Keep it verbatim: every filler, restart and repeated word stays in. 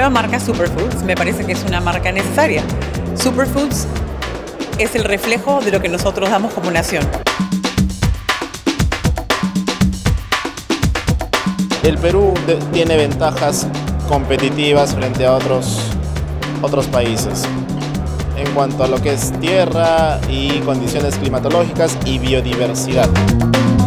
nueva marca Superfoods me parece que es una marca necesaria. Superfoods es el reflejo de lo que nosotros damos como nación. El Perú de, tiene ventajas competitivas frente a otros, otros países en cuanto a lo que es tierra y condiciones climatológicas y biodiversidad.